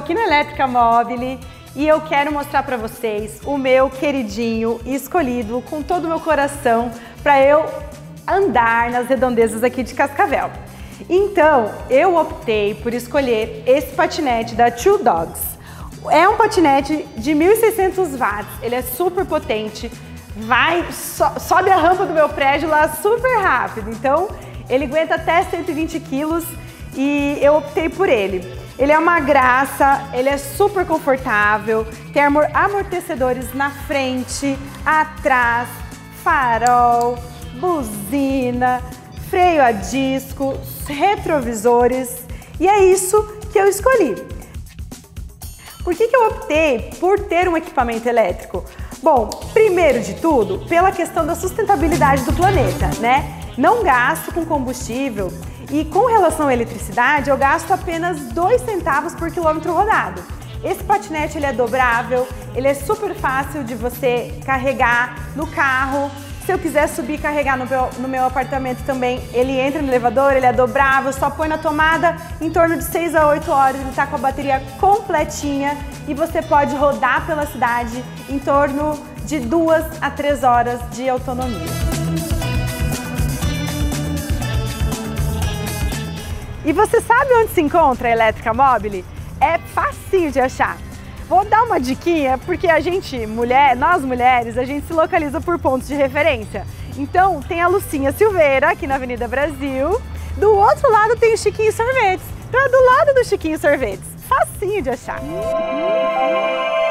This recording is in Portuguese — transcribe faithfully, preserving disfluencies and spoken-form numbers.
aqui na Elétrica Mobile e eu quero mostrar para vocês o meu queridinho escolhido com todo o meu coração para eu andar nas redondezas aqui de Cascavel. Então, eu optei por escolher esse patinete da Two Dogs. É um patinete de mil e seiscentos watts, ele é super potente, vai, so, sobe a rampa do meu prédio lá super rápido, então ele aguenta até cento e vinte quilos e eu optei por ele. Ele é uma graça, ele é super confortável, tem amortecedores na frente, atrás, farol, buzina, freio a disco, retrovisores e é isso que eu escolhi. Por que que eu optei por ter um equipamento elétrico? Bom, primeiro de tudo, pela questão da sustentabilidade do planeta, né? Não gasto com combustível e com relação à eletricidade, eu gasto apenas dois centavos por quilômetro rodado. Esse patinete ele é dobrável, ele é super fácil de você carregar no carro. Se eu quiser subir e carregar no meu, no meu apartamento também, ele entra no elevador, ele é dobrável, só põe na tomada, em torno de seis a oito horas, ele está com a bateria completinha e você pode rodar pela cidade em torno de duas a três horas de autonomia. E você sabe onde se encontra a Elétrica Mobile? É facinho de achar. Vou dar uma diquinha, porque a gente, mulher, nós mulheres, a gente se localiza por pontos de referência. Então, tem a Lucinha Silveira, aqui na Avenida Brasil. Do outro lado tem o Chiquinho Sorvetes. Então é do lado do Chiquinho Sorvetes. Facinho de achar.